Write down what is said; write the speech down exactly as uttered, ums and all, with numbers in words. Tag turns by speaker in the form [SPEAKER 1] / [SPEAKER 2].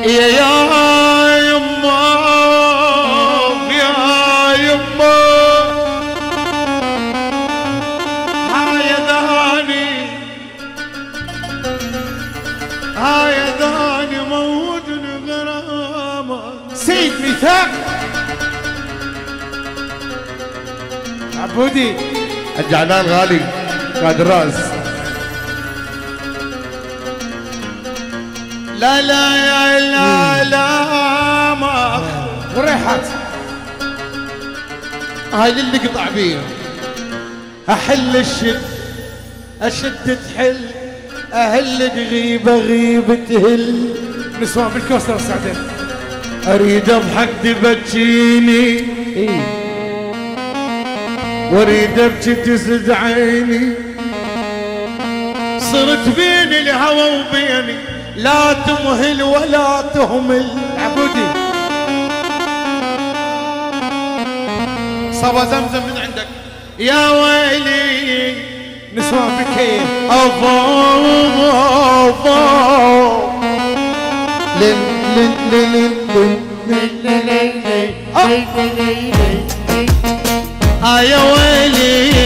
[SPEAKER 1] يا يا يما يا يما هاي ذاني هاي ذاني موت الغرامة.
[SPEAKER 2] سيد ميثاق عبودي
[SPEAKER 1] الجعلان غالي قاد الراس. لا لا يا لا لا ما
[SPEAKER 2] وريحات
[SPEAKER 1] هاي اللي قطع بيه. احل الشد اشد تحل اهل تغيب اغيب تهل.
[SPEAKER 2] نسوان بالكوستر ساعتين
[SPEAKER 1] اريد اضحك تبكيني
[SPEAKER 2] ايه
[SPEAKER 1] واريد ابكي تسد عيني. صرت بين الهوى وبيني لا تمهل ولا تهمل.
[SPEAKER 2] عبودي
[SPEAKER 1] صبا زمزم من عندك يا ويلي.
[SPEAKER 2] نسوان بالكيف
[SPEAKER 1] افو افو لن لن لن لن لن آه يا ويلي